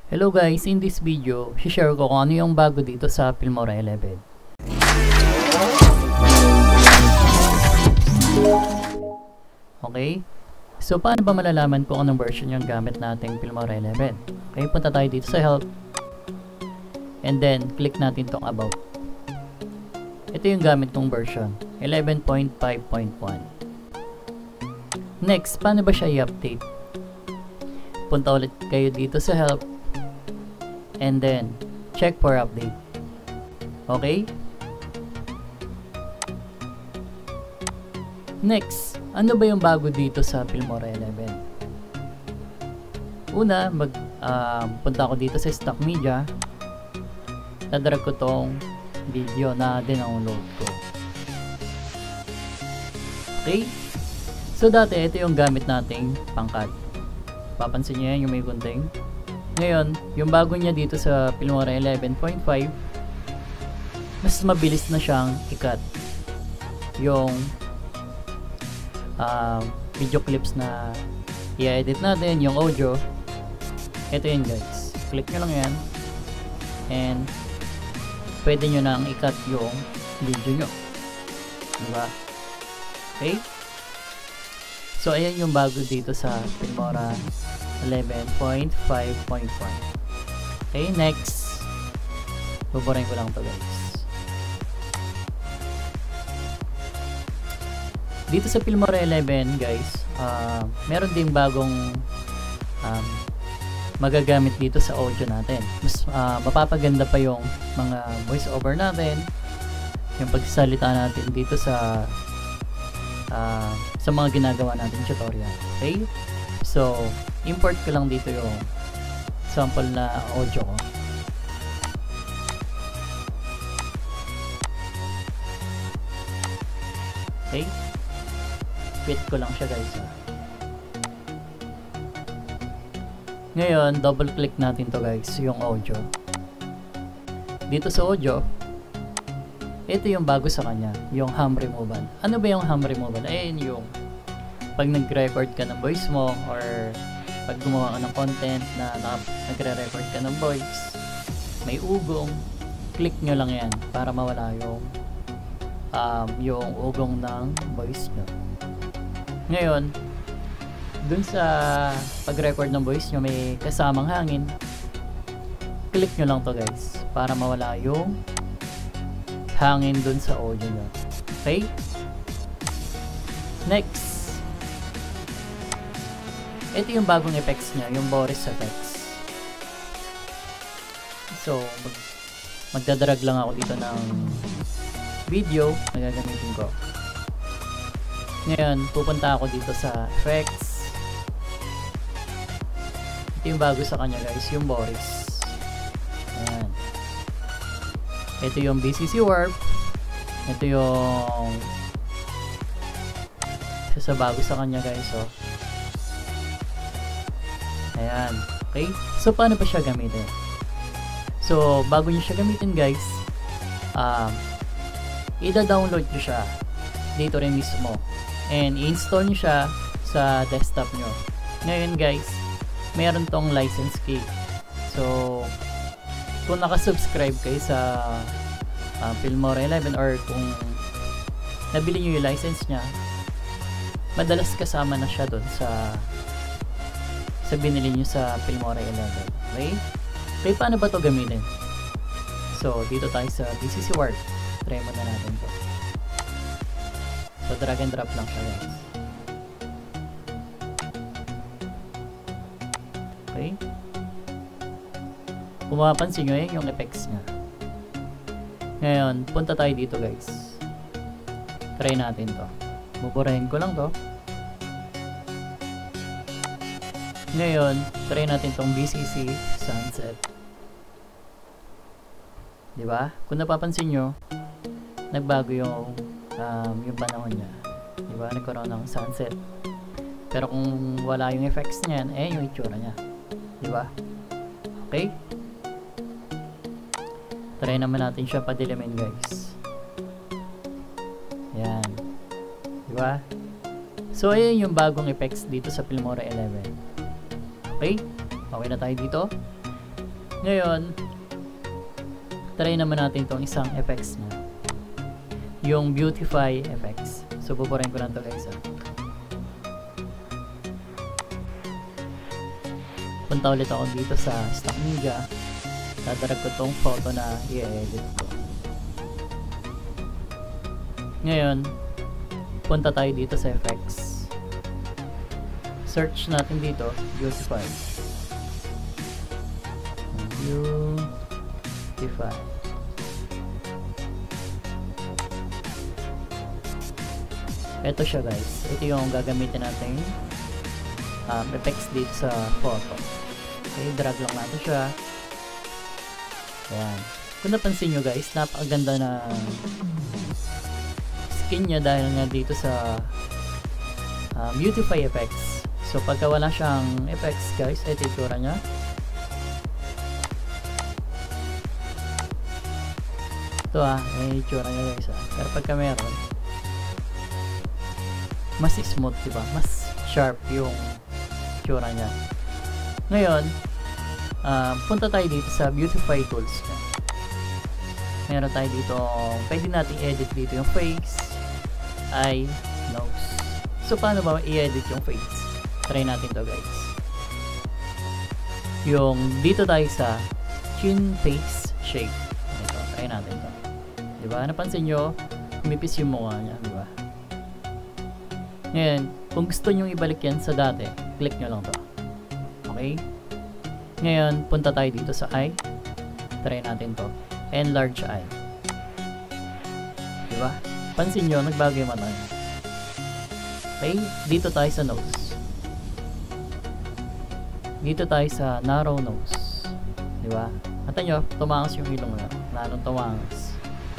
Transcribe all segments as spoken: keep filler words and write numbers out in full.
Hello guys, in this video, share ko kung ano yung bago dito sa Filmora eleven. Okay? So, paano ba malalaman kung anong version yung gamit nating Filmora eleven? Okay, punta tayo dito sa Help. And then, click natin tong About. Ito yung gamit kong version, eleven point five point one. Next, paano ba siya i-update? Punta ulit kayo dito sa Help. And then, check for update. Okay? Next, ano ba yung bago dito sa Filmora eleven? Una, mag, uh, punta ako dito sa stock media. Nadrag ko tong video na dinownload ko. Okay? So, dati, ito yung gamit nating pangkat. Papansin nyo yan, yung may gunting. Ngayon, yung bago niya dito sa Filmora eleven point five, mas mabilis na siyang i-cut yung uh, video clips na i-edit natin, yung audio. Ito yun guys, click nyo lang yan and pwede nyo nang i-cut yung video nyo, diba? Okay, so ayan yung bago dito sa Filmora eleven point five point one. Okay, next, buburin ko lang to guys. Dito sa Filmora eleven guys, uh, meron ding bagong um, magagamit dito sa audio natin. Mas uh, mapapaganda pa yung mga voice over natin, yung pagsasalita natin dito sa uh, sa mga ginagawa natin tutorial. Okay, so import ko lang dito yung sample na audio ko. Okay, fit ko lang siya guys. Ngayon, double click natin to guys, yung audio. Dito sa audio, ito yung bago sa kanya, yung hum removal. Ano ba yung hum removal? Ayun yung pag nag-record ka ng voice mo or pag gumawa ka ng content na nagre-record ka ng voice, may ugong, click nyo lang yan para mawala yung um, yung ugong ng voice nyo. Ngayon, dun sa pag-record ng voice nyo may kasamang hangin, click nyo lang to guys para mawala yung hangin dun sa audio nyo. Okay? Next, ito yung bagong effects niya, yung Boris effects. So, mag magdadrag lang ako dito ng video na gagamitin ko. Ngayon, pupunta ako dito sa effects. Ito yung bago sa kanya guys, yung Boris. Ayan. Ito yung B C C Warp. Ito yung isa sa bago sa kanya guys, oh. Ayan. Okay? So, paano pa siya gamitin? So, bago nyo siya gamitin guys, um, ida-download nyo siya dito rin mismo. And, i-install nyo siya sa desktop nyo. Ngayon guys, meron tong license key. So, kung nakasubscribe kayo sa uh, Filmora eleven or kung nabili nyo yung license nya, madalas kasama na siya dun sa sa binili nyo sa Filmora eleven. Okay? Okay, paano ba to gamitin? So, dito tayo sa B C C Warp. Try mo na natin to. So, drag and drop lang siya guys. Okay? Kung mapapansin nyo, yun yung effects nya. Ngayon, punta tayo dito guys. Try natin to. Buburahin ko lang to. Ngayon, try natin tong B C C Sunset. Diba? Kung napapansin nyo, nagbago yung um, yung panahon niya. Diba? Nagkaroon ng sunset. Pero kung wala yung effects niyan, eh yung itsura niya. Diba? Okay? Try naman natin siya padilimin guys. Ayan. Diba? So, ayan yung bagong effects dito sa Filmora eleven. Okay? Okay na tayo dito. Ngayon, try naman natin itong isang effects na. Yung Beautify effects. So, pupurin ko lang ito guys. Ah. Punta ulit ako dito sa Stock Media. Tadarag ko itong photo na i-edit ko. Ngayon, punta tayo dito sa effects. Search natin dito, Beautify. Beautify. Ito siya guys. Ito yung gagamitin natin um, effects dito sa photo. Okay, drag lang natin siya. Ayan. Kung napansin nyo guys, napakaganda na skin niya dahil nga dito sa um, Beautify effects. So pagka wala siyang effects guys, ito yung itsura niya. Ito ah, may itsura niya guys ah. Pero pagka meron, mas smooth, diba? Mas sharp yung itsura niya. Ngayon, uh, punta tayo dito sa Beautify tools niya. Meron tayo dito, pwede natin edit dito yung face, eye, nose. So paano ba i-edit yung face? Try natin to guys. Yung dito tayo sa chin face shape. Ito, try natin to. Diba? Napansin nyo, kumipis yung mukha niya, diba? Ngayon, kung gusto nyo ibalik yan sa dati, click nyo lang to. Okay? Ngayon, punta tayo dito sa eye. Try natin to. Enlarge eye. Diba? Pansin nyo, nagbago yung mata. Okay? Dito tayo sa nose. Dito tayo sa narrow nose. Diba? Mata nyo, tumangas yung ilong na. Lalong tumangas.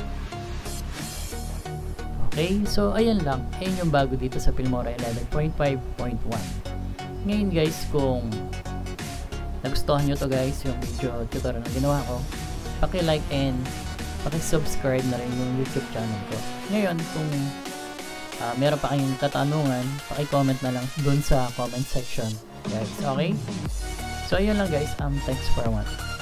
Okay? So, ayan lang. Ayan yung bago dito sa Filmora eleven point five point one. Ngayon guys, kung nagustuhan nyo to guys, yung video tutorial na ginawa ko, paki-like and paki-subscribe na rin yung YouTube channel ko. Ngayon, kung uh, meron pa kayong katanungan, paki-comment na lang dun sa comment section guys. Okay? So, ayun lang guys. Um, thanks for watching.